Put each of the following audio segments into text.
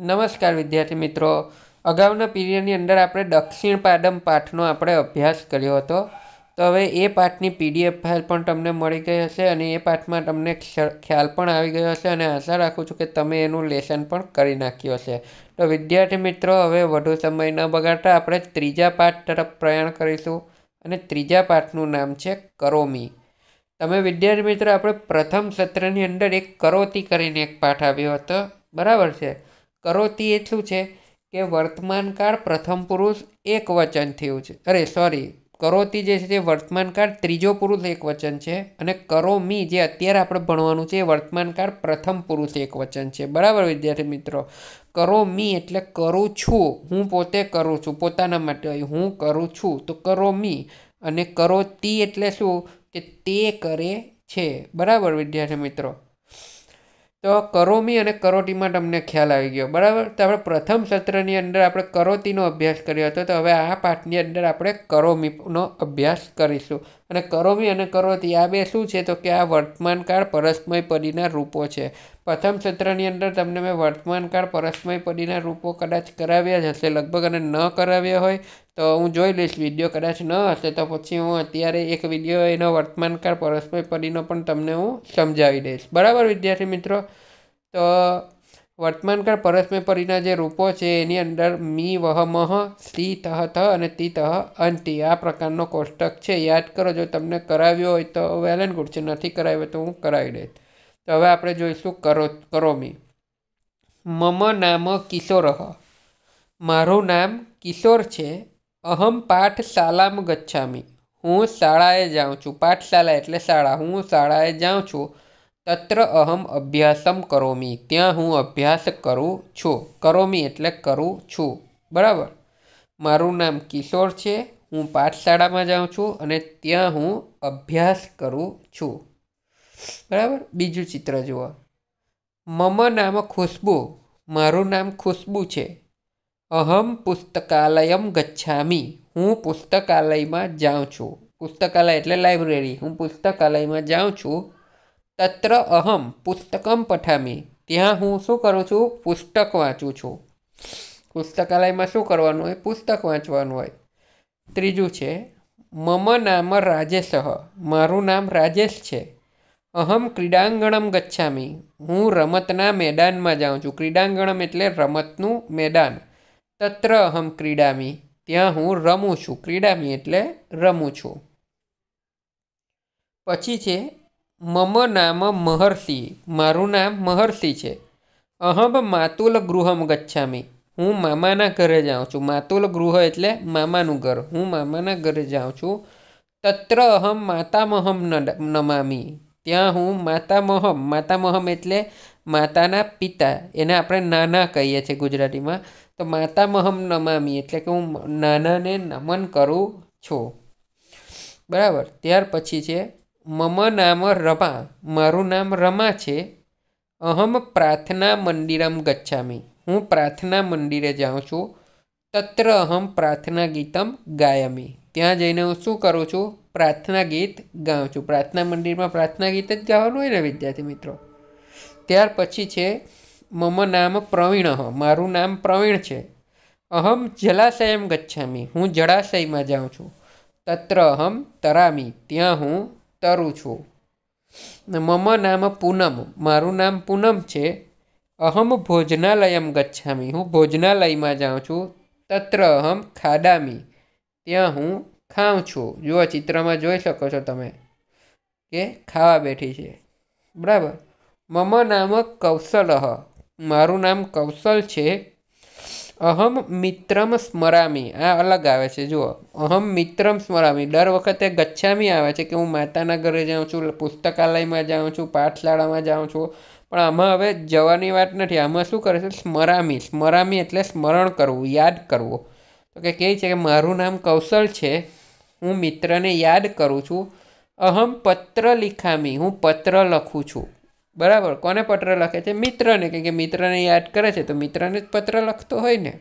નમસ્કાર વિદ્યાર્થી મિત્રો, અગાઉના પીરિયડની અંદર આપણે દક્ષિણ પાદમ પાઠનો આપણે અભ્યાસ કર્યો હતો. તો હવે એ પાઠની પીડીએફ ફાઇલ પણ તમને મળી ગઈ હશે અને એ પાઠમાં તમને ખ્યાલ પણ આવી ગયો હશે અને આશા રાખું છું કે તમે એનું લેસન પણ કરી નાખ્યું હશે. તો વિદ્યાર્થી મિત્રો, હવે વધુ સમય ન બગાડતા આપણે ત્રીજા પાઠ તરફ પ્રયાણ કરીશું અને ત્રીજા પાઠનું નામ છે કરોમી. તમે વિદ્યાર્થી મિત્રો, આપણે પ્રથમ સત્રની અંદર એક કરોતી કરીને એક પાઠ આવ્યો હતો, બરાબર છે. કરોતી એટલું છે કે વર્તમાનકાળ પ્રથમ પુરુષ એક વચન થયું છે. કરોતી જે છે તે વર્તમાનકાળ ત્રીજો પુરુષ એક વચન છે અને કરોમી જે અત્યારે આપણે ભણવાનું છે એ વર્તમાનકાળ પ્રથમ પુરુષ એક વચન છે. બરાબર વિદ્યાર્થી મિત્રો, કરોમી એટલે કરું છું, હું પોતે કરું છું, પોતાના માટે હું કરું છું, તો કરોમી. અને કરોતી એટલે શું કે તે કરે છે. બરાબર વિદ્યાર્થી મિત્રો, તો કરોમી અને કરોટીમાં તમને ખ્યાલ આવી ગયો. બરાબર, તો આપણે પ્રથમ સત્રની અંદર આપણે કરોતીનો અભ્યાસ કર્યો હતો. તો હવે આ પાઠની અંદર આપણે કરોમીનો અભ્યાસ કરીશું. અને કરોમી અને કરોતી આ બે શું છે તો કે આ વર્તમાનકાળ પરસ્મય પદીના રૂપો છે. પ્રથમ સત્રની અંદર તમને મેં વર્તમાનકાળ પરસ્મય પદીના રૂપો કદાચ કરાવ્યા જ હશે લગભગ, અને ન કરાવ્યા હોય તો હું જોઈ લઈશ. વિડીયો કદાચ ન હશે તો પછી હું અત્યારે એક વિડીયો એનો વર્તમાનકાળ પરસ્મય પદીનો પણ તમને હું સમજાવી દઈશ. બરાબર વિદ્યાર્થી મિત્રો, તો વર્તમાનકાળ પરસ્મય પદીના જે રૂપો છે એની અંદર મી વહ મહ, સી તહ થ અને તી તહ અંતિ આ પ્રકારનો કોષ્ટક છે. યાદ કરો, જો તમને કરાવ્યો હોય તો વેલ એન્ડ ગુડ છે, નથી કરાવ્યો તો હું કરાવી દઈશ. તો હવે આપણે જોઈશું કરોમી. મમ નામ કિશોરઃ, મારું નામ કિશોર છે. અહમ પાઠશાલામ ગચ્છામિ, હું શાળાએ જાઉં છું. પાઠશાલા એટલે શાળા, હું શાળાએ જાઉં છું. તત્ર અહમ અભ્યાસમ કરોમી, ત્યાં હું અભ્યાસ કરું છું. કરોમી એટલે કરું છું. બરાબર, મારું નામ કિશોર છે, હું પાઠશાળામાં જાઉં છું અને ત્યાં હું અભ્યાસ કરું છું. બરાબર, બીજું ચિત્ર જુઓ. મમ નામ ખુશ્બુ, મારું નામ ખુશ્બુ છે. અહમ પુસ્તકાલયમ ગચ્છામિ, હું પુસ્તકાલયમાં જાઉં છું. પુસ્તકાલય એટલે લાઇબ્રેરી, હું પુસ્તકાલયમાં જાઉં છું. તત્ર અહમ પુસ્તકમ પઠામિ, ત્યાં હું શું કરું છું? પુસ્તક વાંચું છું. પુસ્તકાલયમાં શું કરવાનું હોય? પુસ્તક વાંચવાનું હોય. ત્રીજું છે મમ નામ રાજેશ, મારું નામ રાજેશ છે. અહમ ક્રીડાંગણમ ગચ્છામિ, હું રમતના મેદાનમાં જાઉં છું. ક્રીડાંગણમ એટલે રમતનું મેદાન. તત્ર અહમ ક્રીડામી, ત્યાં હું રમું છું. ક્રીડામી એટલે રમું છું. પછી છે મમ નામ મહર્ષિ, મારું નામ મહર્ષિ છે. અહમ માતુલ ગૃહમ ગચ્છામિ, હું મામાના ઘરે જાઉં છું. માતુલ ગૃહ એટલે મામાનું ઘર, હું મામાના ઘરે જાઉં છું. તત્ર અહમ માતામહમ નમામિ, ત્યાં હું માતામહમ એટલે માતાના પિતા, એને આપણે નાના કહીએ છીએ ગુજરાતીમાં. તો માતામહમ નમામિ એટલે કે હું નાનાને નમન કરું છું. બરાબર, ત્યાર પછી છે મમ નામ રમા, મારું નામ રમા છે. અહમ પ્રાર્થના મંદિરમ ગચ્છામિ, હું પ્રાર્થના મંદિરે જાઉં છું. તત્ર અહમ પ્રાર્થના ગીતમ ગાયામિ, ત્યાં જઈને હું શું કરું છું? પ્રાર્થના ગીત ગાઉં છું. પ્રાર્થના મંદિરમાં પ્રાર્થના ગીત જ ગાવાનું હોય ને વિદ્યાર્થી મિત્રો. ત્યાર પછી છે મમ નામ પ્રવીણ, મારું નામ પ્રવીણ છે. અહમ જલાશયમ ગચ્છામિ, હું જળાશયમાં જાઉં છું. તત્ર અહમ તરામિ, ત્યાં હું તરું છું. મમ નામ પૂનમ, મારું નામ પૂનમ છે. અહમ ભોજનાલયમ ગચ્છામિ, હું ભોજનાલયમાં જાઉં છું. તત્ર અહમ ખાદામિ, ત્યાં હું ખાઉં છું. જુઓ, ચિત્રમાં જોઈ શકો છો તમે કે ખાવા બેઠી છે. બરાબર, મમ નામ કૌશલ, મારું નામ કૌશલ છે. અહમ મિત્રમ સ્મરામી, આ અલગ આવે છે. જુઓ, અહમ મિત્રમ સ્મરામી, દર વખતે ગચ્છામી આવે છે કે હું માતાના ઘરે જાઉં છું, પુસ્તકાલયમાં જાઉં છું, પાઠશાળામાં જાઉં છું. પણ આમાં હવે જવાની વાત નથી. આમાં શું કરે છે? સ્મરામી. સ્મરામી એટલે સ્મરણ કરવું, યાદ કરવું. તો કે કહે છે કે મારું નામ કૌશલ છે, હું મિત્રને યાદ કરું છું. અહમ પત્ર લિખામી, હું પત્ર લખું છું. બરાબર, કોને પત્ર લખે છે? મિત્રને, કે મિત્રને યાદ કરે છે તો મિત્રને જ પત્ર લખતો હોય ને.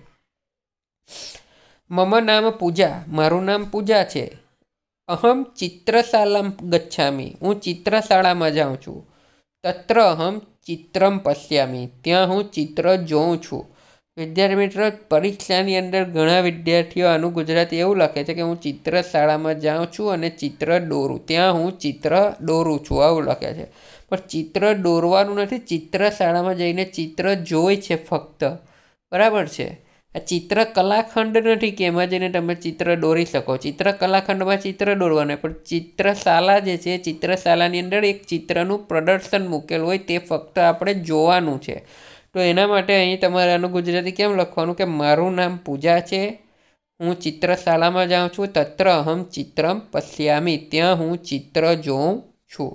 મમ નામ પૂજા, મારું નામ પૂજા છે. અહમ ચિત્રશાલામ ગચ્છામિ, હું ચિત્રશાળામાં જાઉં છું. તત્ર અહમ ચિત્રમ પશ્યામિ, ત્યાં હું ચિત્ર જોઉં છું. વિદ્યાર્થી મિત્રો, પરીક્ષાની અંદર ઘણા વિદ્યાર્થીઓ આનું ગુજરાતી એવું લખે છે કે હું ચિત્ર શાળામાં જાઉં છું અને ચિત્ર દોરું, ત્યાં હું ચિત્ર દોરું છું, આવું લખે છે. પણ ચિત્ર દોરવાનું નથી, ચિત્ર શાળામાં જઈને ચિત્ર જોઈ છે ફક્ત. બરાબર છે. આ ચિત્ર કલાખંડ નથી કે એમાં જઈને તમે ચિત્ર દોરી શકો. ચિત્ર કલાખંડમાં ચિત્ર દોરવાનું, પણ ચિત્રશાળા જે છે, ચિત્રશાળાની અંદર એક ચિત્રનું પ્રદર્શન મૂકેલું હોય તે ફક્ત આપણે જોવાનું છે. તો એના માટે અહીં તમારે આનું ગુજરાતી કેમ લખવાનું કે મારું નામ પૂજા છે, હું ચિત્રશાળામાં જાઉં છું, તત્ર અહમ ચિત્રમ પશ્યામી, ત્યાં હું ચિત્ર જોઉં છું.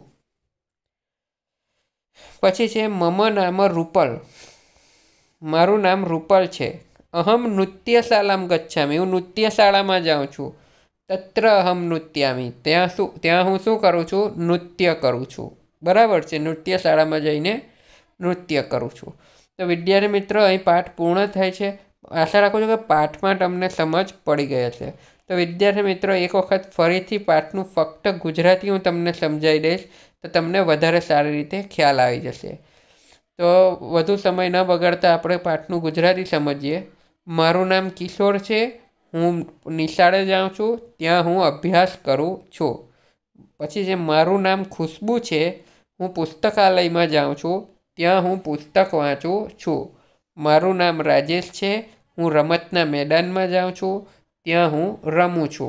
પછી છે મમ નામ રૂપલ, મારું નામ રૂપલ છે. અહમ નૃત્યશાળામાં ગચ્છામી, હું નૃત્યશાળામાં જાઉં છું. તત્ર અહમ નૃત્યામી, ત્યાં હું શું કરું છું? નૃત્ય કરું છું. બરાબર છે. નૃત્યશાળામાં જઈને નૃત્ય કરું છું. તો વિદ્યાર્થી મિત્રો, અહીં પાઠ પૂર્ણ થાય છે. આશા રાખું છું કે પાઠમાં તમને સમજ પડી ગઈ હશે. તો વિદ્યાર્થી મિત્રો, એક વખત ફરીથી પાઠનું ફક્ત ગુજરાતી હું તમને સમજાવી દઈશ, તો તમને વધારે સારી રીતે ખ્યાલ આવી જશે. તો વધુ સમય ન બગાડતા આપણે પાઠનું ગુજરાતી સમજીએ. મારું નામ કિશોર છે, હું નિશાળે જાઉં છું, ત્યાં હું અભ્યાસ કરું છું. પછી જે મારું નામ ખુશ્બુ છે, હું પુસ્તકાલયમાં જાઉં છું, ત્યાં હું પુસ્તક વાંચું છું. મારું નામ રાજેશ છે, હું રમતના મેદાનમાં જાઉં છું, ત્યાં હું રમું છું.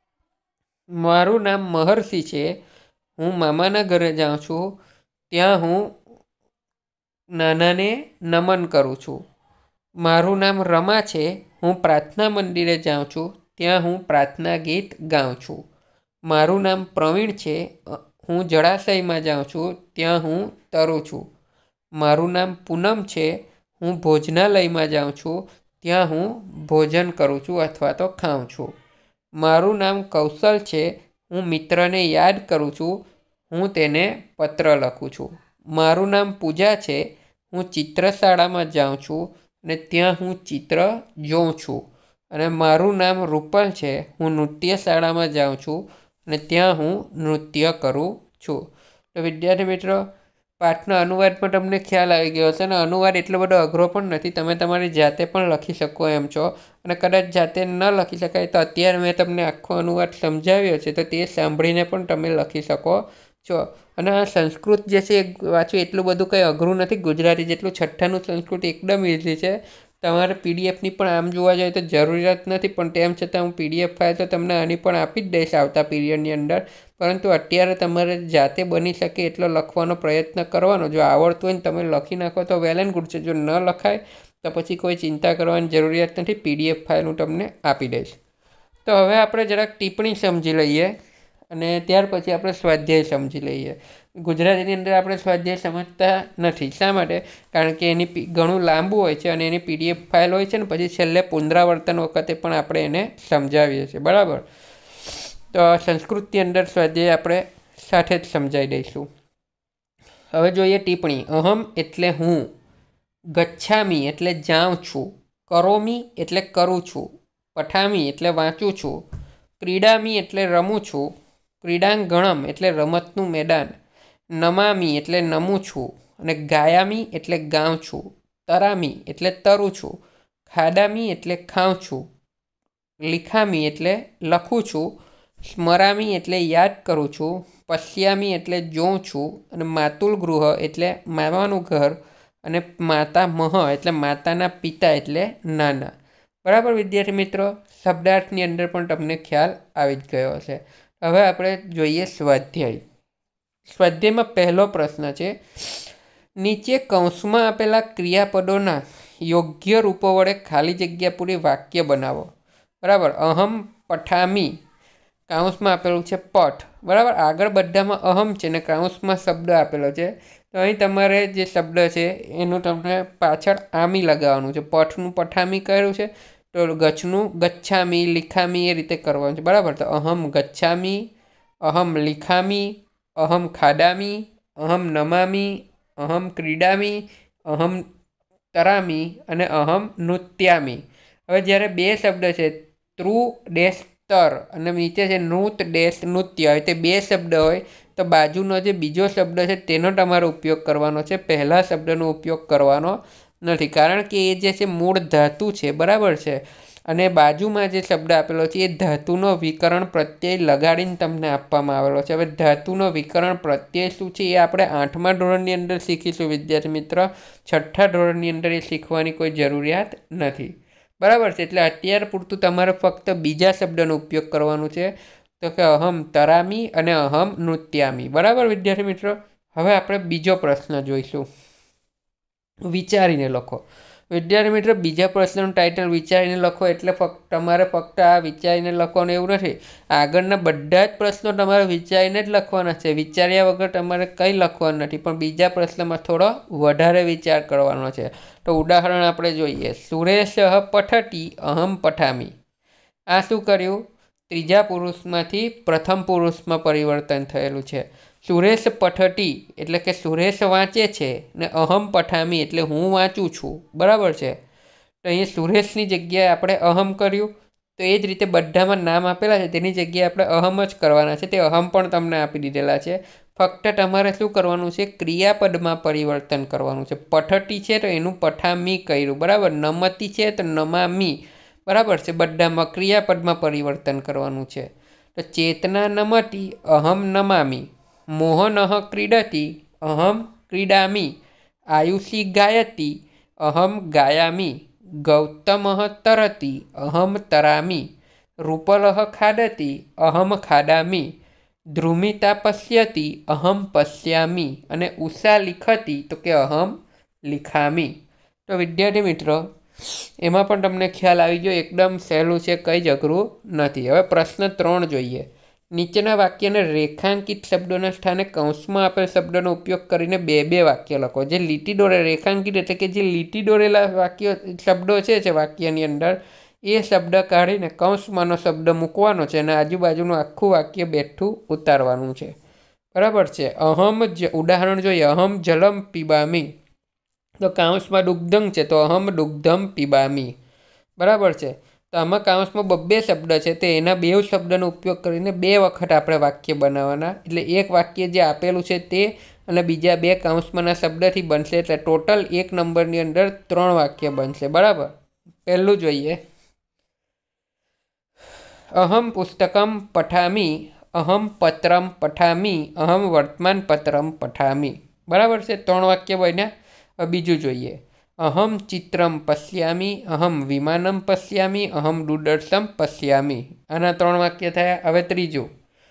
મારું નામ મહર્ષિ છે, હું મામાના ઘરે જાઉં છું, ત્યાં હું નાનાને નમન કરું છું. મારું નામ રમા છે, હું પ્રાર્થના મંદિરે જાઉં છું, ત્યાં હું પ્રાર્થના ગીત ગાઉં છું. મારું નામ પ્રવીણ છે, હું જળાશયમાં જાઉં છું, ત્યાં હું તરું છું. મારું નામ પૂનમ છે, હું ભોજનાલયમાં જાઉં છું, ત્યાં હું ભોજન કરું છું અથવા તો ખાઉં છું. મારું નામ કૌશલ છે, હું મિત્રને યાદ કરું છું, હું તેને પત્ર લખું છું. મારું નામ પૂજા છે, હું ચિત્રશાળામાં જાઉં છું અને ત્યાં હું ચિત્ર જોઉં છું. અને મારું નામ રૂપલ છે, હું નૃત્યશાળામાં જાઉં છું અને ત્યાં હું નૃત્ય કરું છું. તો વિદ્યાર્થી મિત્રો, પાઠના અનુવાદમાં તમને ખ્યાલ આવી ગયો હશે. અને અનુવાદ એટલો બધો અઘરો પણ નથી, તમે તમારી જાતે પણ લખી શકો એમ છો. અને કદાચ જાતે ન લખી શકાય તો અત્યારે મેં તમને આખો અનુવાદ સમજાવ્યો છે, તો તે સાંભળીને પણ તમે લખી શકો છો. અને આ સંસ્કૃત જે છે એ વાંચવું એટલું બધું કંઈ અઘરું નથી ગુજરાતી જેટલું. છઠ્ઠાનું સંસ્કૃત એકદમ ઇઝી છે. તમારે પીડીએફની પણ આમ જોવા જાય તો જરૂરિયાત નથી, પણ તેમ છતાં હું પીડીએફ ફાઇલ તો તમને આની પણ આપી જ દઈશ આવતા પીરિયડની અંદર. પરંતુ અત્યારે તમારે જાતે બની શકે એટલો લખવાનો પ્રયત્ન કરવાનો. જો આવડતું હોય ને તમે લખી નાખો તો વેલ એન્ડ ગુડ છે. જો ન લખાય તો પછી કોઈ ચિંતા કરવાની જરૂરિયાત નથી, પીડીએફ ફાઇલ હું તમને આપી દઈશ. તો હવે આપણે જરાક ટિપ્પણી સમજી લઈએ અને ત્યાર પછી આપણે સ્વાધ્યાય સમજી લઈએ. ગુજરાતીની અંદર આપણે સ્વાધ્યાય સમજતા નથી. શા માટે? કારણ કે એની ઘણું લાંબુ હોય છે અને એની પીડીએફ ફાઇલ હોય છે ને પછી છેલ્લે પુનરાવર્તન વખતે પણ આપણે એને સમજાવીએ છીએ. બરાબર. તો સંસ્કૃતની અંદર સ્વાધ્યાય આપણે સાથે જ સમજાવી દઈશું. હવે જોઈએ ટિપ્પણી. અહમ એટલે હું, ગચ્છામી એટલે જાઉં છું, કરોમી એટલે કરું છું, પઠામી એટલે વાંચું છું, ક્રીડામી એટલે રમું છું, ક્રીડાંગણમ એટલે રમતનું મેદાન, નમામી એટલે નમું છું અને ગાયામી એટલે ગાઉં છું, તરામી એટલે તરું છું, ખાદામી એટલે ખાઉં છું, લિખામી એટલે લખું છું, સ્મરામી એટલે યાદ કરું છું, પશ્યામી એટલે જોઉં છું અને માતુલ ગૃહ એટલે મામાનું ઘર અને માતા મહ એટલે માતાના પિતા એટલે નાના. બરાબર વિદ્યાર્થી મિત્રો, શબ્દાર્થની અંદર પણ તમને ખ્યાલ આવી જ ગયો હશે. હવે આપણે જોઈએ સ્વાધ્યાય. સ્વાધ્યાયમાં પહેલો પ્રશ્ન છે, નીચે કૌંસમાં આપેલા ક્રિયાપદોના યોગ્ય રૂપો વડે ખાલી જગ્યા પૂરી વાક્ય બનાવો. બરાબર. અહમ પઠામી, કાઉન્સમાં આપેલું છે પઠ. બરાબર. આગળ બધામાં અહમ છે ને કાઉન્સમાં શબ્દ આપેલો છે. તો અહીં તમારે જે શબ્દ છે એનું તમને પાછળ આમી લગાવવાનું છે. પઠનું પઠામી કર્યું છે તો ગચ્છનું ગચ્છામી, લિખામી એ રીતે કરવાનું છે. બરાબર. તો અહમ ગચ્છામી, અહમ લિખામી, અહમ ખાદામી, અહમ નમામી, અહમ ક્રીડામી, અહમ તરામી અને અહમ નૃત્યામી. હવે જ્યારે બે શબ્દ છે ત્રુ ડેશ તર અને નીચે છે નૃત ડેશ નૃત્ય, હોય તે બે શબ્દ હોય તો બાજુનો જે બીજો શબ્દ છે તેનો તમારે ઉપયોગ કરવાનો છે, પહેલા શબ્દનો ઉપયોગ કરવાનો નથી, કારણ કે એ જે છે મૂળ ધાતુ છે, બરાબર છે, અને બાજુમાં જે શબ્દ આપેલો છે એ ધાતુનો વિકરણ પ્રત્યય લગાડીને તમને આપવામાં આવેલો છે. હવે ધાતુનો વિકરણ પ્રત્યય શું છે એ આપણે 8મા ધોરણની અંદર શીખીશું વિદ્યાર્થી મિત્ર. 6ઠ્ઠા ધોરણની અંદર એ શીખવાની કોઈ જરૂરિયાત નથી, બરાબર છે. એટલે અત્યાર પૂરતું તમારે ફક્ત બીજા શબ્દનો ઉપયોગ કરવાનો છે, તો કે અહમ તરામી અને અહમ નૃત્યામી, બરાબર વિદ્યાર્થી મિત્રો. હવે આપણે બીજો પ્રશ્ન જોઈશું. વિચારીને લખો. વિદ્યાર્થી મિત્રો, બીજા પ્રશ્નનું ટાઇટલ વિચારીને લખો એટલે તમારે ફક્ત આ વિચારીને લખવાનું એવું નથી. આગળના બધા જ પ્રશ્નો તમારે વિચારીને જ લખવાના છે. વિચાર્યા વગર તમારે કંઈ લખવાનું નથી, પણ બીજા પ્રશ્નમાં થોડો વધારે વિચાર કરવાનો છે. તો ઉદાહરણ આપણે જોઈએ. સુરેશ પઠતી અહમ પઠામી. આ શું કર્યું? ત્રીજા પુરુષમાંથી પ્રથમ પુરુષમાં પરિવર્તન થયેલું છે. સુરેશ પઠતી એટલે કે સુરેશ વાંચે છે, ને અહમ પઠામી એટલે હું વાંચું છું, બરાબર છે. તો અહીંયા સુરેશની જગ્યાએ આપણે અહમ કર્યું. તો એ જ રીતે બધામાં નામ આપેલા છે તેની જગ્યાએ આપણે અહમ જ કરવાના છે. તે અહમ પણ તમને આપી દીધેલા છે. ફક્ત તમારે શું કરવાનું છે? ક્રિયાપદમાં પરિવર્તન કરવાનું છે. પઠતી છે તો એનું પઠામી કર્યું, બરાબર. નમતી છે તો નમામી, બરાબર છે. બધામાં ક્રિયાપદમાં પરિવર્તન કરવાનું છે. તો ચેતના નમતી અહમ નમામી, મોહન ક્રીડતી અહમ ક્રીડામી, આયુષી ગાયતી અહમ ગાયામી, ગૌતમ તરતી અહમ તરામી, રૂપલ ખાદતી અહમ ખાદામી, ધ્રુમિતા પશ્યતી અહમ પશ્યામી, અને ઉષા લિખતી તો કે અહમ લિખામી. તો વિદ્યાર્થી મિત્રો, એમાં પણ તમને ખ્યાલ આવી ગયો, એકદમ સહેલું છે, કંઈ જ અઘરું નથી. હવે પ્રશ્ન 3 જોઈએ. નીચેના વાક્યને રેખાંકિત શબ્દોના સ્થાને કૌંસમાં આપેલ શબ્દોનો ઉપયોગ કરીને 2 વાક્ય લખો. જે લીટી દોરે, રેખાંકિત એટલે કે જે લીટી દોરેલા શબ્દો છે વાક્યની અંદર, એ શબ્દ કાઢીને કૌંસમાંનો શબ્દ મૂકવાનો છે અને આજુબાજુનું આખું વાક્ય બેઠું ઉતારવાનું છે, બરાબર છે. ઉદાહરણ જોઈએ. અહમ જલમ પીબામી, તો કૌંસમાં દુગ્ધમ છે, તો અહમ દુગ્ધમ પીબામી, બરાબર છે. તો આમાં કૌંસમાં 2 શબ્દ છે, તે એના 2 શબ્દનો ઉપયોગ કરીને 2 વખત આપણે વાક્ય બનાવવાના. એટલે એક વાક્ય જે આપેલું છે તે અને બીજા 2 કૌંસમાંના શબ્દથી બનશે. એટલે ટોટલ 1 નંબરની અંદર 3 વાક્ય બનશે, બરાબર. પહેલું જોઈએ. અહમ પુસ્તકમ પઠામી અહમ પત્રમ પઠામી અહમ વર્તમાન પત્રમ પઠામી, બરાબર છે. 3 વાક્ય બન્યા. બીજું જોઈએ. અહમ ચિત્રમ પશ્યામી અહમ વિમાનમ પશ્યામી અહમ દૂરદર્શન પશ્યામી. આના 3 વાક્ય થયા. હવે ત્રીજું.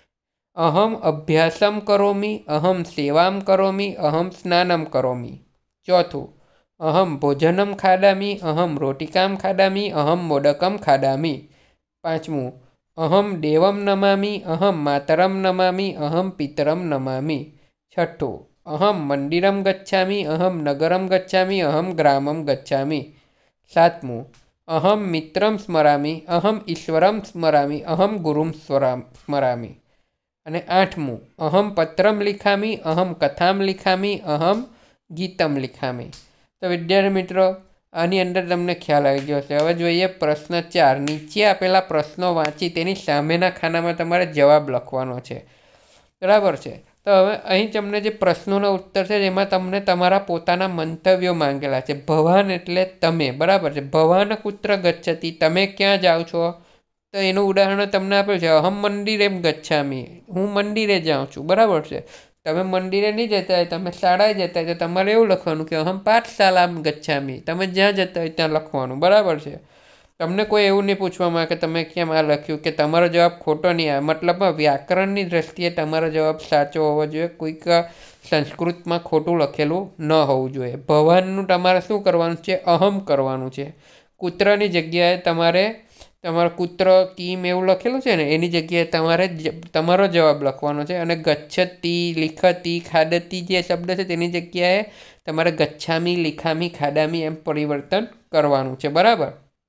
અહમ અભ્યાસમ કરોમી અહમ સેવામ કરોમી અહમ સ્નાનમ કરોમી. ચોથું. અહમ ભોજનમ ખાદામી અહમ રોટિકામ ખાદામી અહમ મોદકમ ખાદામી. પાંચમું. અહમ દેવમ નમામી અહમ માતરમ નમામી અહમ પિતરમ નમામી. છઠ્ઠું. અહમ મંદિરમ ગચ્છામી અહમ નગરમ ગચ્છામી અહમ ગ્રામમ ગચ્છામી. સાતમું. અહમ મિત્રમ સ્મરામી અહમ ઈશ્વરમ સ્મરામી અહમ ગુરુમ સ્મરામી. અને આઠમું. અહમ પત્રમ લિખામી અહમ કથામ લિખામી અહમ ગીતમ લિખામી. તો વિદ્યાર્થી મિત્રો, આની અંદર તમને ખ્યાલ આવી ગયો છે. હવે જોઈએ પ્રશ્ન 4. નીચે આપેલા પ્રશ્નો વાંચી તેની સામેના ખાનામાં તમારે જવાબ લખવાનો છે, બરાબર છે. તો હવે અહીં તમને જે પ્રશ્નોનો ઉત્તર છે એમાં તમને તમારા પોતાના મંતવ્યો માંગેલા છે. ભવાન એટલે તમે, બરાબર છે. ભવાન કુત્ર ગચ્છતિ, તમે ક્યાં જાઓ છો? તો એનું ઉદાહરણ તમને આપ્યું છે. અહમ મંદિરે ગચ્છામી, હું મંદિરે જાઉં છું, બરાબર છે. તમે મંદિરે નહીં જતા હોય, તમે શાળાએ જતા હોય, તો તમારે એવું લખવાનું કે અહમ પાઠશાલામ ગચ્છામી. તમે જ્યાં જતા હોય ત્યાં લખવાનું, બરાબર છે. તમને કોઈ એવું નહીં પૂછવામાં કે તમે કેમ આ લખ્યું, કે તમારો જવાબ ખોટો નહીં આવે. મતલબમાં વ્યાકરણની દ્રષ્ટિએ તમારો જવાબ સાચો હોવો જોઈએ. કોઈક સંસ્કૃતમાં ખોટું લખેલું ન હોવું જોઈએ. ભવાનનું તમારે શું કરવાનું છે? અહમ કરવાનું છે. કૂતરની જગ્યાએ તમારો કૂત્ર કીમ એવું લખેલું છે ને, એની જગ્યાએ તમારે તમારો જવાબ લખવાનો છે. અને ગચ્છતી, લિખતી, ખાદતી જે શબ્દ છે તેની જગ્યાએ તમારે ગચ્છામી, લિખામી, ખાદામી એમ પરિવર્તન કરવાનું છે, બરાબર.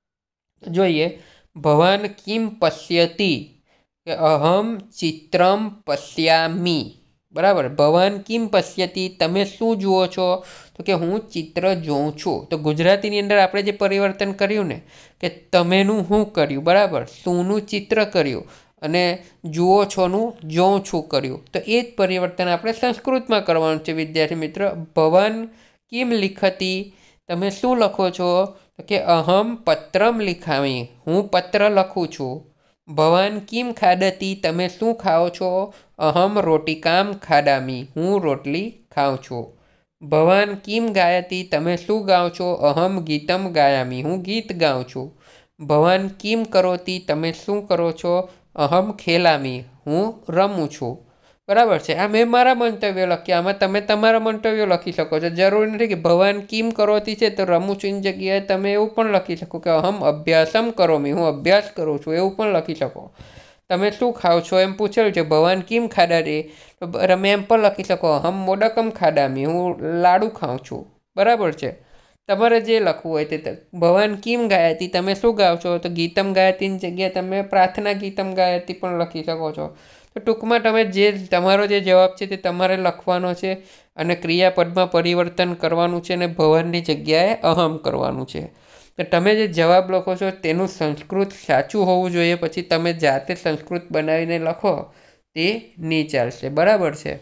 જોઈએ. ભવાન કિમ પશ્યતિ, કે અહમ ચિત્રમ પશ્યામી, બરાબર. ભવાન કિમ પશ્યતિ, તમે શું જુઓ છો? તો કે હું ચિત્ર જોઉં છું. તો ગુજરાતીની અંદર આપણે જે પરિવર્તન કર્યું ને, કે તમેનું શું કર્યું, બરાબર. શુંનું ચિત્ર કર્યું અને જુઓ છોનું જોઉં છું કર્યું. તો એ જ પરિવર્તન આપણે સંસ્કૃતમાં કરવાનું છે વિદ્યાર્થી મિત્ર. ભવાન કિમ લિખતી, તમે શું લખો છો? તો કે અહમ પત્રમ લિખામી, હું પત્ર લખું છું. ભવાન કિમ ખાદતી, તમે શું ખાઓ છો? અહમ રોટિકામ ખાદામી, હું રોટલી ખાઉં છું. ભવાન કિમ ગાયતી, તમે શું ગાઓ છો? અહમ ગીતમ ગાયામી, હું ગીત ગાઉં છું. ભવાન કિમ કરોતી, તમે શું કરો છો? અહમ ખેલામી, હું રમું છું. બરાબર છે. આ મેં મારા મંતવ્યો લખ્યા, આમાં તમે તમારા મંતવ્યો લખી શકો છો. જરૂરી નથી કે ભવાન કિમ કરોતી છે તો રમું છું ની જગ્યાએ તમે એવું પણ લખી શકો કે અહમ અભ્યાસમ કરોમી, હું અભ્યાસ કરું છું, એવું પણ લખી શકો. તમે શું ખાઓ છો એમ પૂછેલું છે, ભવાન કિમ ખાદાતી, તો તમે એમ પણ લખી શકો અહમ મોદકમ ખાદામી, હું લાડુ ખાઉં છું. બરાબર છે. તમારે જે લખવું હોય તે. ભવાન કિમ ગાયતી, તમે શું ગાઓ છો? તો ગીતમ ગાયતીની જગ્યાએ તમે પ્રાર્થના ગીતમ ગાયતી પણ લખી શકો છો. તો ટૂંકમાં તમે તમારો જે જવાબ છે તે તમારે લખવાનો છે અને ક્રિયાપદમાં પરિવર્તન કરવાનું છે અને ભવાનની જગ્યાએ અહમ કરવાનું છે. તો તમે જે જવાબ લખો છો તેનું સંસ્કૃત સાચું હોવું જોઈએ, પછી તમે જાતે સંસ્કૃત બનાવીને લખો તે નહીં ચાલશે. બરાબર છે.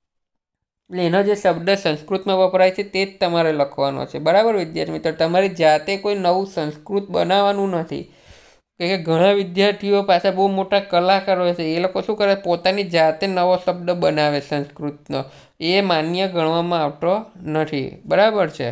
એટલે એનો જે શબ્દ સંસ્કૃતમાં વપરાય છે તે જ તમારે લખવાનો છે. બરાબર વિદ્યાર્થી મિત્રો, તમારી જાતે કોઈ નવું સંસ્કૃત બનાવવાનું નથી. કે ઘણા વિદ્યાર્થીઓ પાછા બહુ મોટા કલાકારો છે, એ લોકો શું કરે, પોતાની જાતે નવો શબ્દ બનાવે સંસ્કૃતનો. એ માન્ય ગણવામાં આવતો નથી. બરાબર છે.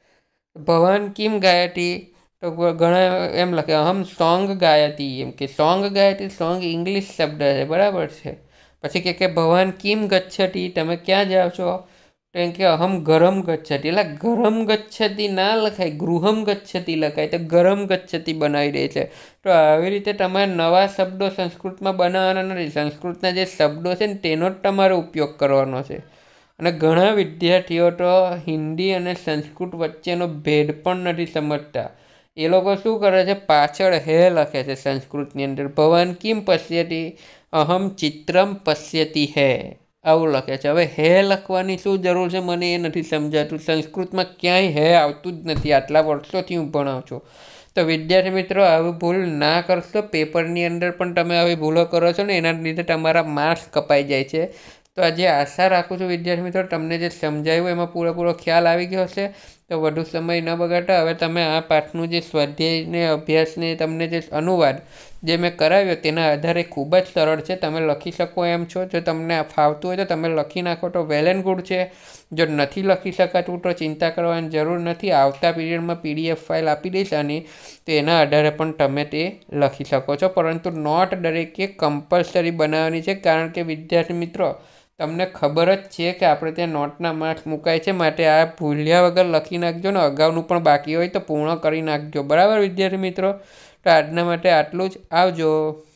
ભવાન કિમ ગાયતી, તો ઘણા એમ લખે અહમ સોંગ ગાયતી, એમ કે સોંગ ગાયતી, સોંગ ઇંગ્લિશ શબ્દ છે. બરાબર છે. પછી કે ભવાન કિમ ગચ્છતી, તમે ક્યાં જાઓ છો? તો એમ કે અહમ ગરમ ગચ્છતી, એટલે ગરમ ગચ્છતી ના લખાય, ગૃહમ ગચ્છતી લખાય, તો ગરમ ગચ્છતી બનાવી દે છે. તો આવી રીતે તમારે નવા શબ્દો સંસ્કૃતમાં બનાવવાના નથી. સંસ્કૃતના જે શબ્દો છે ને તેનો જ તમારે ઉપયોગ કરવાનો છે. અને ઘણા વિદ્યાર્થીઓ તો હિન્દી અને સંસ્કૃત વચ્ચેનો ભેદ પણ નથી સમજતા. એ લોકો શું કરે છે, પાછળ હે લખે છે સંસ્કૃતની અંદર. ભવાન કિમ પશ્યતી, અહમ ચિત્રમ પશ્યતી હે, આવું લખે છે. હવે હે લખવાની શું જરૂર છે મને એ નથી સમજાતું. સંસ્કૃતમાં ક્યાંય હે આવતું જ નથી. આટલા વર્ષોથી હું ભણાવું છું. તો વિદ્યાર્થી મિત્રો, આવી ભૂલ ના કરશો. પેપરની અંદર પણ તમે આવી ભૂલો કરો છો ને એના લીધે તમારા માર્ક્સ કપાઈ જાય છે. તો આજે આશા રાખું છું વિદ્યાર્થી મિત્રો તમને જે સમજાવ્યું એમાં પૂરેપૂરો ખ્યાલ આવી ગયો હશે. તો વધુ સમય ન બગાડતા હવે તમે આ પાઠનું જે સ્વાધ્યાયને અભ્યાસને તમને જે અનુવાદ જે મેં કરાવ્યો તેના આધારે ખૂબ જ સરળ છે. તમે લખી શકો એમ છો. જો તમને ફાવતું હોય તો તમે લખી નાખો તો વેલ એન્ડ ગુડ છે. જો નથી લખી શકાતું તો ચિંતા કરવાની જરૂર નથી. આવતા પીરિયડમાં PDF ફાઇલ આપી દઈશ આની, તો એના આધારે પણ તમે તે લખી શકો છો. પરંતુ નોટ દરેકે કમ્પલસરી બનાવવાની છે, કારણ કે વિદ્યાર્થી મિત્રો તમને ખબર જ છે કે આપણે ત્યાં નોટના માર્ક્સ મુકાય છે. માટે આ ભૂલ્યા વગર લખી નાખજો ને અગાઉનું પણ બાકી હોય તો પૂર્ણ કરી નાખજો. બરાબર વિદ્યાર્થી મિત્રો, તો આજના માટે આટલું જ. આવજો.